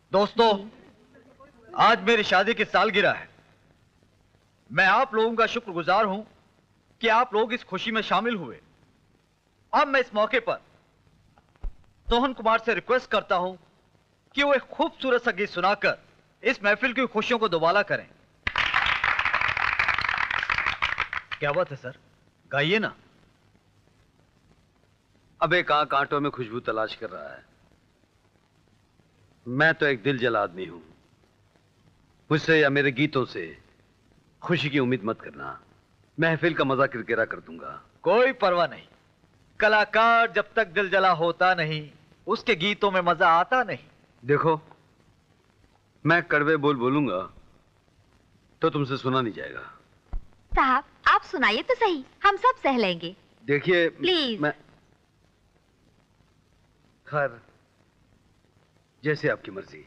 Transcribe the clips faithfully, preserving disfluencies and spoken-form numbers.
दोस्तों, आज मेरी शादी की सालगिरह है। मैं आप लोगों का शुक्रगुजार हूं कि आप लोग इस खुशी में शामिल हुए। अब मैं इस मौके पर सोहन कुमार से रिक्वेस्ट करता हूं कि वो एक खूबसूरत सा गीत सुनाकर इस महफिल की खुशियों को दोबाला करें। क्या बात है सर, गाइए ना। अब एक आंख कांटों में खुशबू तलाश कर रहा है। मैं तो एक दिल जला आदमी हूं। मुझसे या मेरे गीतों से खुशी की उम्मीद मत करना। महफिल का मजा किरकिरा कर दूंगा। कोई परवाह नहीं। कलाकार जब तक दिल जला होता नहीं, उसके गीतों में मजा आता नहीं। देखो, मैं कड़वे बोल बोलूंगा तो तुमसे सुना नहीं जाएगा। साहब, आप सुनाइए तो सही, हम सब सह लेंगे। देखिए, प्लीज। मैं खैर, जैसे आपकी मर्जी।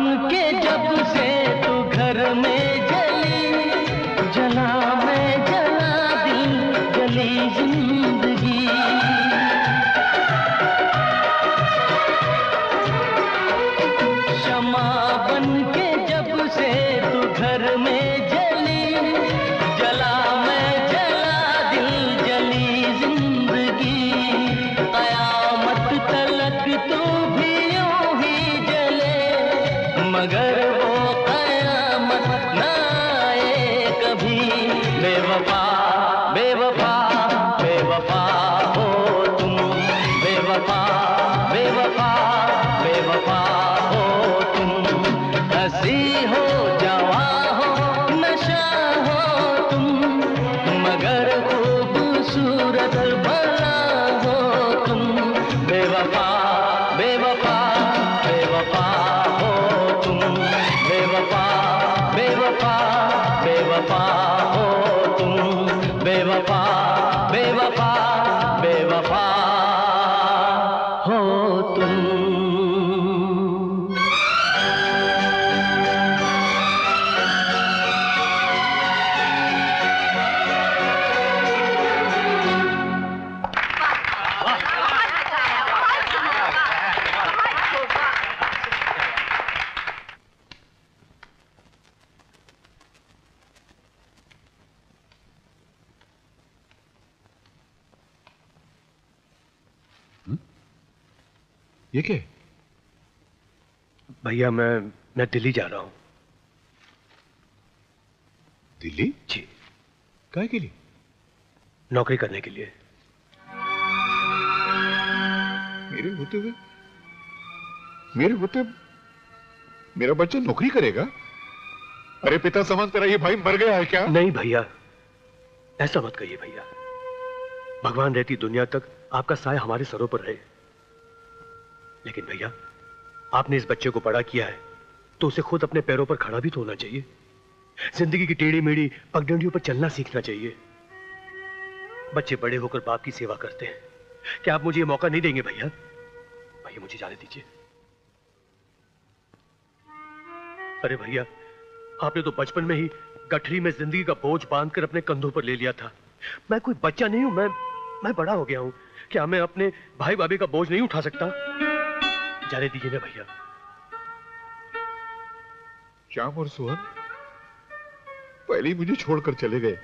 के जब से तू घर में जली, जला मैं जला दिल जली जिंदगी। शमा बन के जब से तू घर में जली, जला मैं जला दिल जली जिंदगी। कयामत तलक तू भी यूं ही जले, मगर वो कयामत ना आए कभी। बेवफा बेवफा बेवफा हो तुम, बेवफा बेवफा बेवफा हो तुम। हंसी हो जवां हो नशा हो तुम, मगर खूबसूरत भला हो तुम। बेवफा बेवफा बेवफा हो तुम, बेवफा बेवफा बेवफा हो तुम। बेवफा बेवफा बेवफा हो तुम। ये क्या है? भैया मैं मैं दिल्ली जा रहा हूँ। दिल्ली? जी। काहे के लिए? नौकरी करने के लिए। मेरे होते हुए मेरे होते मेरा बच्चा नौकरी करेगा? अरे पिता समान तेरा ये भाई मर गया है क्या? नहीं भैया, ऐसा मत कहिए भैया। भगवान रहती दुनिया तक आपका साया हमारे सरों पर रहे। लेकिन भैया, आपने इस बच्चे को बड़ा किया है तो उसे खुद अपने पैरों पर खड़ा भी तो होना चाहिए। जिंदगी की टेढ़ी मेढ़ी पगडंडियों पर चलना सीखना चाहिए। बच्चे बड़े होकर बाप की सेवा करते हैं। क्या आप मुझे ये मौका नहीं देंगे भैया? भैया मुझे जाने दीजिए। अरे भैया, आपने तो बचपन में ही गठरी में जिंदगी का बोझ बांधकर अपने कंधों पर ले लिया था। मैं कोई बच्चा नहीं हूं, मैं मैं बड़ा हो गया हूं। क्या मैं अपने भाई भाभी का बोझ नहीं उठा सकता? जाने दीजिए ना भैया। श्याम और सोहन पहले ही मुझे छोड़कर चले गए।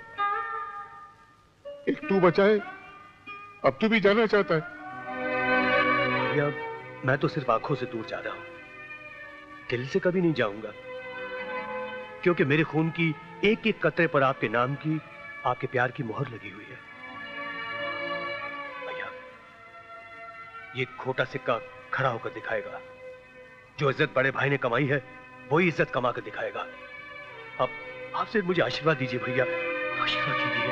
एक तू बचा है, अब तू भी जाना चाहता है। भैया, मैं तो सिर्फ आंखों से दूर जा रहा हूं, दिल से कभी नहीं जाऊंगा। क्योंकि मेरे खून की एक एक कतरे पर आपके नाम की, आपके प्यार की मोहर लगी हुई है। भैया, ये खोटा सिक्का खड़ा होकर दिखाएगा। जो इज्जत बड़े भाई ने कमाई है वही इज्जत कमा कर दिखाएगा। अब आप सिर्फ मुझे आशीर्वाद दीजिए भैया, आशीर्वाद कीजिए।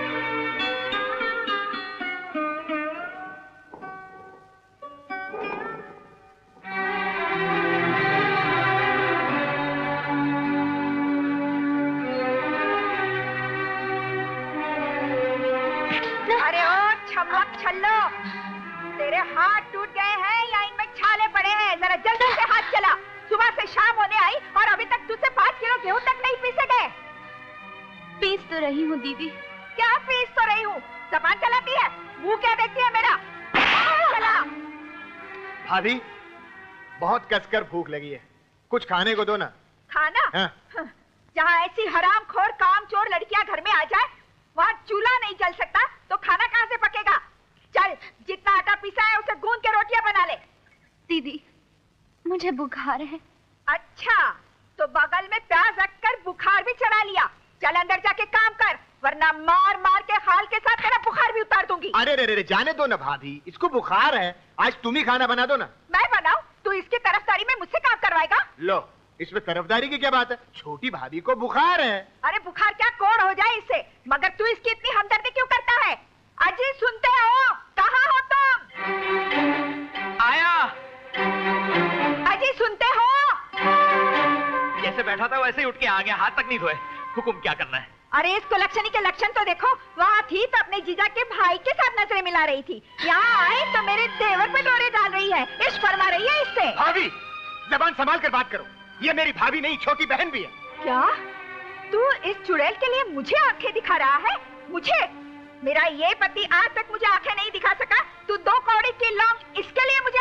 अरे ओ छमक छल्लो, तेरे हाथ टूट गए हैं या इनमें छाले पड़े हैं? जरा जल्दी से हाथ चला। सुबह से शाम होने आई और अभी तक तुझसे पाँच किलो गेहूं तक नहीं पीसे गए। पीस तो रही हूँ दीदी। क्या पीस तो रही हूँ? जबान चलाती है, मुंह क्या देखती है मेरा? चला। भाभी, बहुत कसकर भूख लगी है, कुछ खाने को दो ना। खाना? हाँ। जहाँ ऐसी हरामखोर कामचोर लड़कियां घर में आ जाए, वहाँ चूल्हा नहीं जल सकता तो खाना कहाँ से पकेगा? चल, जितना आटा पिसा है उसे गूंद के रोटियां बना ले। दीदी, मुझे बुखार है। अच्छा, तो बगल में प्याज रखकर बुखार भी चढ़ा लिया। चल अंदर जाके काम कर, वरना मार मार के खाल के साथ तेरा बुखार भी उतार दूंगी। अरे रे रे, जाने दो ना भाभी, इसको बुखार है। आज तुम ही खाना बना दो ना। मैं बनाऊं? तू इसकी तरफदारी में मुझसे काम करवाएगा? लो, इसमें तरफदारी की क्या बात है? छोटी भाभी को बुखार है। अरे बुखार क्या कोड़ हो जाए इससे, मगर तू इसकी इतनी हमदर्दी क्यों करता है? अजी सुनते हो? कहाँ हो तुम? आया। अजी सुनते हो? जैसे बैठा था वैसे ही उठ के आ गया, हाथ तक नहीं धोए। हुक्म क्या करना है? अरे इस कुलक्षणी के लक्षण तो देखो। वहाँ थी तो अपने जीजा के भाई के साथ नजरें मिला रही थी, यहाँ आए तो मेरे देवर पे डोरे डाल रही है, इश्क फरमा रही है इससे। भाभी, जबान संभाल कर बात करो। ये मेरी भाभी नहीं, छोटी बहन भी है। क्या तू इस चुड़ैल के लिए मुझे आंखें दिखा रहा है? मुझे? मेरा ये पति आज तक मुझे आंखें नहीं दिखा सका, तू दो कौड़ी की लौंग इसके लिए मुझे